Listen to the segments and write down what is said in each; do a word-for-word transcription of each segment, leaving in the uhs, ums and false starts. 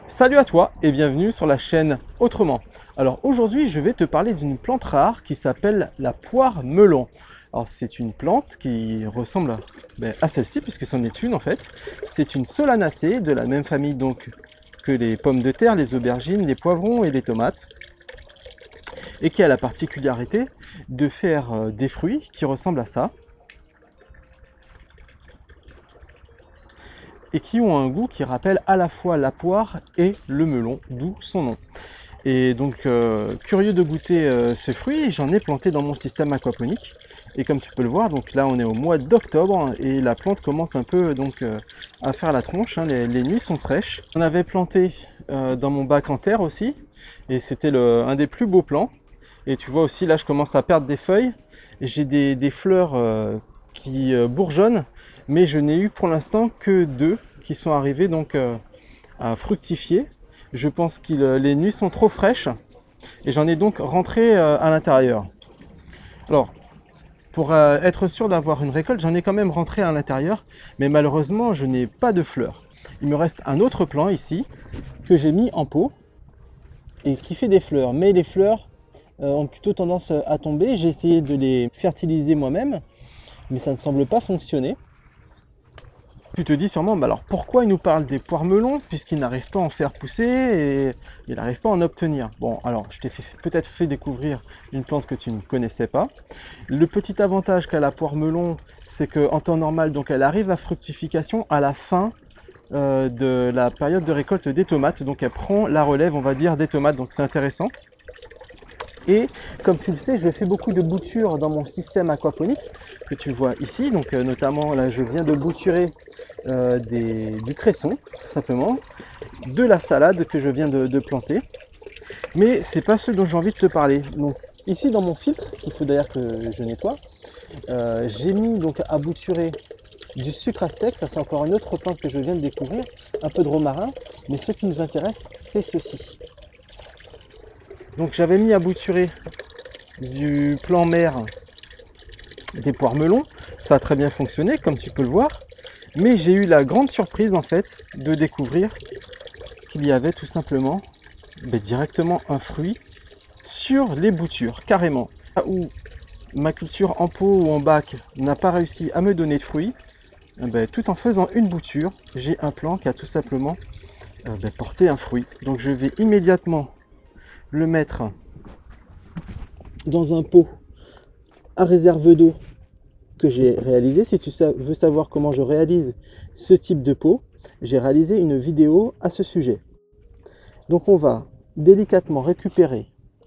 Salut à toi et bienvenue sur la chaîne Autrement. Alors aujourd'hui je vais te parler d'une plante rare qui s'appelle la poire melon. Alors c'est une plante qui ressemble à, ben, à celle-ci puisque c'en est une en fait. C'est une solanacée de la même famille donc que les pommes de terre, les aubergines, les poivrons et les tomates. Et qui a la particularité de faire euh, des fruits qui ressemblent à ça. Et qui ont un goût qui rappelle à la fois la poire et le melon, d'où son nom. Et donc, euh, curieux de goûter euh, ce fruit, j'en ai planté dans mon système aquaponique. Et comme tu peux le voir, donc là on est au mois d'octobre et la plante commence un peu donc euh, à faire la tronche, hein, les, les nuits sont fraîches. On avait planté euh, dans mon bac en terre aussi, et c'était un des plus beaux plants. Et tu vois aussi, là je commence à perdre des feuilles, j'ai des, des fleurs euh, qui euh, bourgeonnent, mais je n'ai eu pour l'instant que deux qui sont arrivés donc euh, à fructifier. Je pense que les nuits sont trop fraîches et j'en ai donc rentré euh, à l'intérieur. Alors, pour euh, être sûr d'avoir une récolte, j'en ai quand même rentré à l'intérieur, mais malheureusement, je n'ai pas de fleurs. Il me reste un autre plant ici que j'ai mis en pot et qui fait des fleurs, mais les fleurs euh, ont plutôt tendance à tomber. J'ai essayé de les fertiliser moi-même, mais ça ne semble pas fonctionner. Tu te dis sûrement, bah alors pourquoi il nous parle des poires melons puisqu'il n'arrive pas à en faire pousser et il n'arrive pas à en obtenir. Bon, alors je t'ai peut-être fait découvrir une plante que tu ne connaissais pas. Le petit avantage qu'a la poire melon, c'est qu'en temps normal, donc elle arrive à fructification à la fin euh, de la période de récolte des tomates. Donc elle prend la relève, on va dire, des tomates, donc c'est intéressant. Et comme tu le sais, je fais beaucoup de boutures dans mon système aquaponique que tu vois ici. Donc euh, notamment là, je viens de bouturer euh, des, du cresson, tout simplement, de la salade que je viens de, de planter. Mais c'est pas ce dont j'ai envie de te parler. Donc ici dans mon filtre, qu'il faut d'ailleurs que je nettoie, euh, j'ai mis donc à bouturer du sucre aztèque. Ça c'est encore une autre plante que je viens de découvrir, un peu de romarin. Mais ce qui nous intéresse, c'est ceci. Donc j'avais mis à bouturer du plant mère des poires melons, ça a très bien fonctionné comme tu peux le voir, mais j'ai eu la grande surprise en fait de découvrir qu'il y avait tout simplement ben, directement un fruit sur les boutures, carrément. Là où ma culture en pot ou en bac n'a pas réussi à me donner de fruits, ben, tout en faisant une bouture, j'ai un plant qui a tout simplement euh, ben, porté un fruit. Donc je vais immédiatement le mettre dans un pot à réserve d'eau que j'ai réalisé. Si tu veux savoir comment je réalise ce type de pot, j'ai réalisé une vidéo à ce sujet. Donc on va délicatement récupérer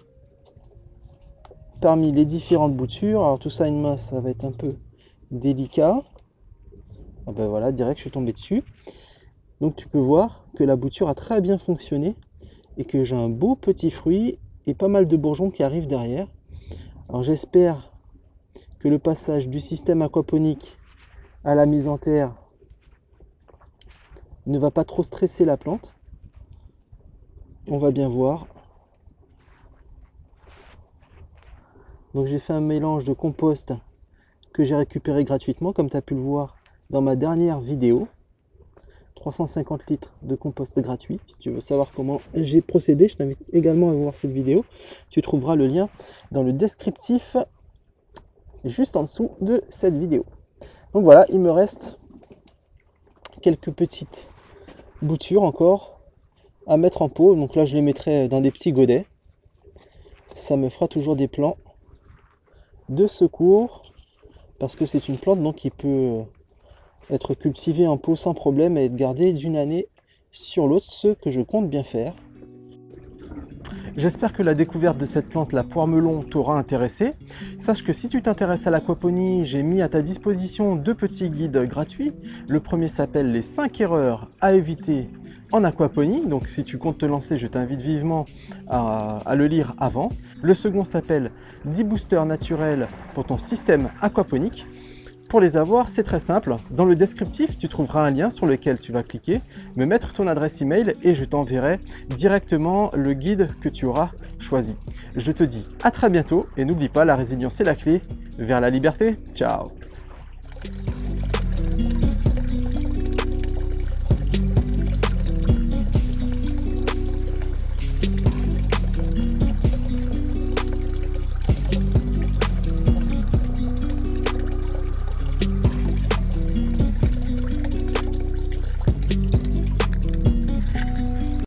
parmi les différentes boutures. Alors tout ça une main, ça va être un peu délicat. Ah ben voilà, direct je suis tombé dessus. Donc tu peux voir que la bouture a très bien fonctionné et que j'ai un beau petit fruit et pas mal de bourgeons qui arrivent derrière. Alors j'espère que le passage du système aquaponique à la mise en terre ne va pas trop stresser la plante. On va bien voir. Donc j'ai fait un mélange de compost que j'ai récupéré gratuitement, comme tu as pu le voir dans ma dernière vidéo. trois cent cinquante litres de compost gratuit. Si tu veux savoir comment j'ai procédé, je t'invite également à voir cette vidéo. Tu trouveras le lien dans le descriptif juste en dessous de cette vidéo. Donc voilà, il me reste quelques petites boutures encore à mettre en pot. Donc là, je les mettrai dans des petits godets. Ça me fera toujours des plants de secours parce que c'est une plante donc qui peut être cultivé en pot sans problème et être gardé d'une année sur l'autre, ce que je compte bien faire. J'espère que la découverte de cette plante, la poire melon, t'aura intéressé. Sache que si tu t'intéresses à l'aquaponie, j'ai mis à ta disposition deux petits guides gratuits. Le premier s'appelle les cinq erreurs à éviter en aquaponie. Donc si tu comptes te lancer, je t'invite vivement à, à le lire avant. Le second s'appelle dix boosters naturels pour ton système aquaponique. Pour les avoir, c'est très simple. Dans le descriptif, tu trouveras un lien sur lequel tu vas cliquer, me mettre ton adresse email et je t'enverrai directement le guide que tu auras choisi. Je te dis à très bientôt et n'oublie pas, la résilience est la clé vers la liberté. Ciao!